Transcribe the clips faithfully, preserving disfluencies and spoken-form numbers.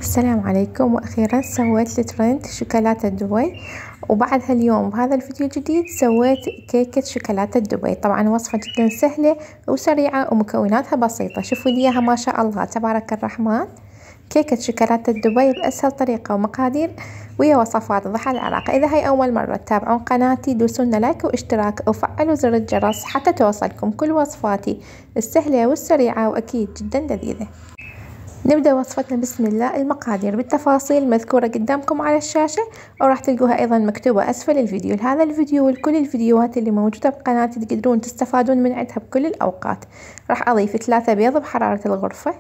السلام عليكم. واخيرا سويت الترند شوكولاتة دبي، وبعدها اليوم بهذا الفيديو الجديد سويت كيكة شوكولاتة دبي. طبعا وصفة جدا سهلة وسريعة ومكوناتها بسيطة. شوفوا لي اياها ما شاء الله تبارك الرحمن. كيكة شوكولاتة دبي بأسهل طريقة ومقادير ويا وصفات ضحى العراق. إذا هاي أول مرة تتابعون قناتي دوسونا لايك واشتراك وفعلوا زر الجرس حتى توصلكم كل وصفاتي السهلة والسريعة وأكيد جدا لذيذة. نبدأ وصفتنا بسم الله. المقادير بالتفاصيل مذكورة قدامكم على الشاشة، وراح تلقوها أيضا مكتوبة أسفل الفيديو. لهذا الفيديو ولكل الفيديوهات اللي موجودة بقناتي تقدرون تستفادون من عندها بكل الأوقات. راح أضيف ثلاثة بيض بحرارة الغرفة.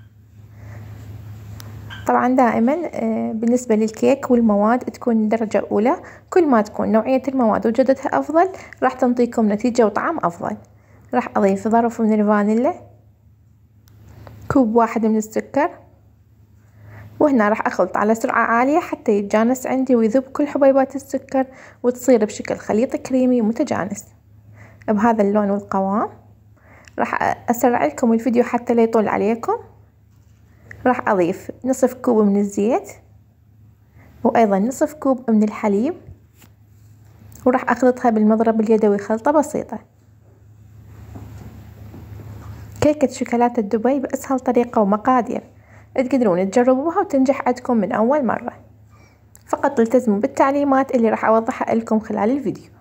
طبعا دائما بالنسبة للكيك والمواد تكون درجة أولى، كل ما تكون نوعية المواد وجودتها أفضل راح تنطيكم نتيجة وطعم أفضل. راح أضيف ظرف من الفانيلا، كوب واحد من السكر، وهنا راح أخلط على سرعة عالية حتى يتجانس عندي ويذوب كل حبيبات السكر وتصير بشكل خليط كريمي متجانس بهذا اللون والقوام. راح أسرع لكم الفيديو حتى لا يطول عليكم. راح أضيف نصف كوب من الزيت وأيضا نصف كوب من الحليب، وراح أخلطها بالمضرب اليدوي خلطة بسيطة. كيكة شوكولاتة دبي بأسهل طريقة ومقادير تقدرون تجربوها وتنجح عندكم من أول مرة. فقط التزموا بالتعليمات اللي راح أوضحها لكم خلال الفيديو.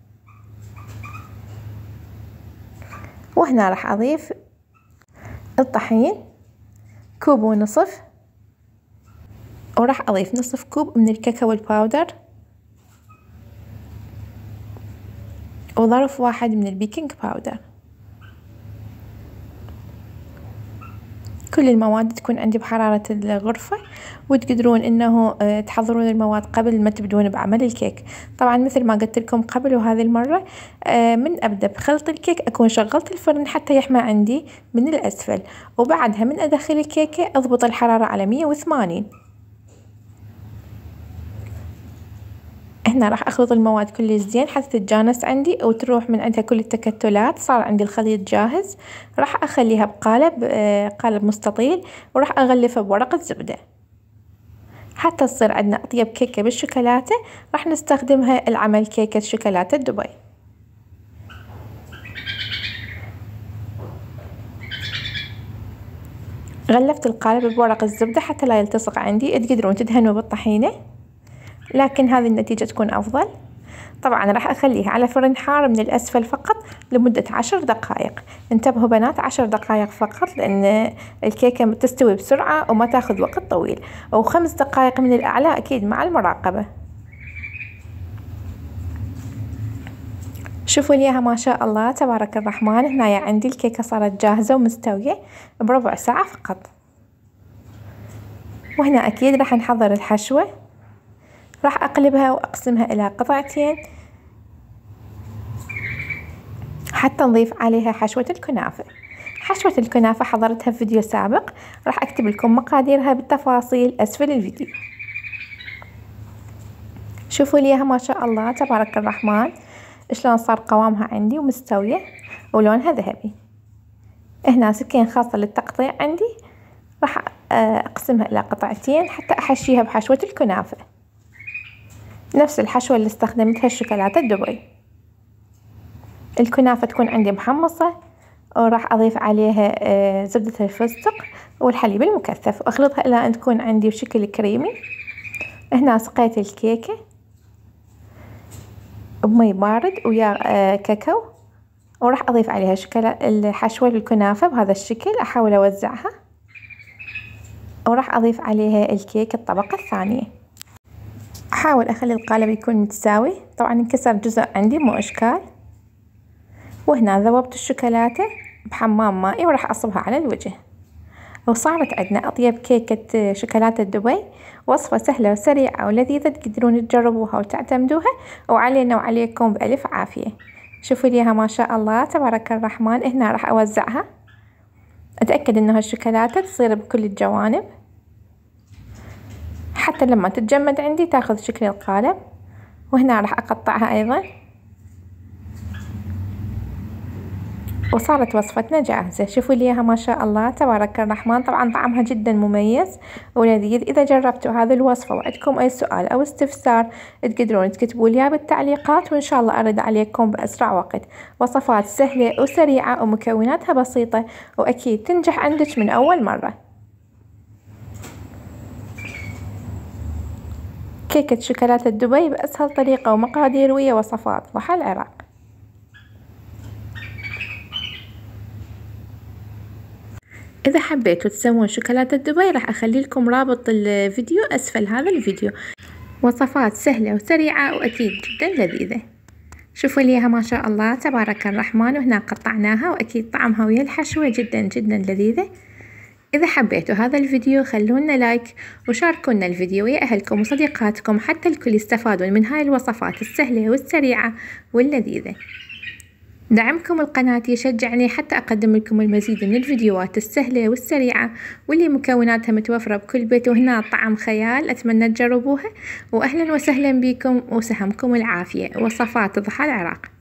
وهنا راح أضيف الطحين كوب ونصف، وراح أضيف نصف كوب من الكاكاو الباودر، وظرف واحد من البيكنج باودر. كل المواد تكون عندي بحرارة الغرفة، وتقدرون انه تحضرون المواد قبل ما تبدون بعمل الكيك. طبعا مثل ما قلت لكم قبل وهذه المرة من ابدأ بخلط الكيك اكون شغلت الفرن حتى يحمى عندي من الاسفل، وبعدها من ادخل الكيكة اضبط الحرارة على مية وثمانين. هنا راح اخلط المواد كلها زين حتى تتجانس عندي وتروح من عندها كل التكتلات. صار عندي الخليط جاهز. راح اخليها بقالب قالب مستطيل، وراح اغلفه بورقة زبدة حتى تصير عندنا اطيب كيكة بالشوكولاتة. راح نستخدمها لعمل كيكة شوكولاتة دبي. غلفت القالب بورق الزبدة حتى لا يلتصق عندي. تقدرون تدهنوا بالطحينة لكن هذه النتيجة تكون أفضل. طبعا راح أخليها على فرن حار من الأسفل فقط لمدة عشر دقائق. انتبهوا بنات، عشر دقائق فقط، لأن الكيكة تستوي بسرعة وما تاخذ وقت طويل، أو خمس دقائق من الأعلى أكيد مع المراقبة. شوفوا ليها ما شاء الله تبارك الرحمن. هنا عندي الكيكة صارت جاهزة ومستوية بربع ساعة فقط. وهنا أكيد راح نحضر الحشوة. راح أقلبها وأقسمها إلى قطعتين حتى نضيف عليها حشوة الكنافة. حشوة الكنافة حضرتها في فيديو سابق، راح أكتب لكم مقاديرها بالتفاصيل أسفل الفيديو. شوفوا ليها ما شاء الله تبارك الرحمن شلون صار قوامها عندي ومستوية ولونها ذهبي. هنا سكين خاصة للتقطيع عندي، راح أقسمها إلى قطعتين حتى أحشيها بحشوة الكنافة، نفس الحشوة اللي استخدمتها الشوكولاتة دبي. الكنافة تكون عندي محمصة، وراح أضيف عليها زبدة الفستق والحليب المكثف، وأخلطها إلى أن تكون عندي بشكل كريمي. هنا سقيت الكيكة بمي بارد ويا كاكاو، وراح أضيف عليها شوكولا الحشوة الكنافة بهذا الشكل. أحاول أوزعها، وراح أضيف عليها الكيك الطبقة الثانية. أحاول أخلي القالب يكون متساوي. طبعا انكسر جزء عندي مو إشكال. وهنا ذوبت الشوكولاتة بحمام مائي وراح أصبها على الوجه، وصارت عندنا أطيب كيكة شوكولاتة دبي. وصفة سهلة وسريعة ولذيذة تقدرون تجربوها وتعتمدوها، وعلينا وعليكم بألف عافية. شوفوا ليها ما شاء الله تبارك الرحمن. هنا راح أوزعها. أتأكد إنه الشوكولاتة تصير بكل الجوانب حتى لما تتجمد عندي تاخذ شكل القالب. وهنا راح أقطعها أيضا. وصارت وصفتنا جاهزة. شوفوا لي اياها ما شاء الله تبارك الرحمن. طبعا طعمها جدا مميز ولذيذ. اذا جربتوا هذه الوصفة وعندكم اي سؤال او استفسار تقدرون تكتبوا لي بالتعليقات وان شاء الله ارد عليكم باسرع وقت. وصفات سهلة وسريعة ومكوناتها بسيطة واكيد تنجح عندك من اول مرة. كيكة شوكولاتة دبي بأسهل طريقة ومقادير ويا وصفات ضحى العراق. إذا حبيتوا تسوون شوكولاتة دبي راح أخلي لكم رابط الفيديو أسفل هذا الفيديو. وصفات سهلة وسريعة وأكيد جدا لذيذة. شوفوا ليها ما شاء الله تبارك الرحمن. وهنا قطعناها وأكيد طعمها ويا الحشوة جدا جدا لذيذة. إذا حبيتوا هذا الفيديو خلونا لايك وشاركونا الفيديو ويا أهلكم وصديقاتكم حتى الكل يستفادون من هاي الوصفات السهلة والسريعة واللذيذة. دعمكم القناة يشجعني حتى أقدم لكم المزيد من الفيديوهات السهلة والسريعة واللي مكوناتها متوفرة بكل بيت. وهنا طعم خيال. أتمنى تجربوها وأهلا وسهلا بكم وسهمكم العافية. وصفات ضحى العراق.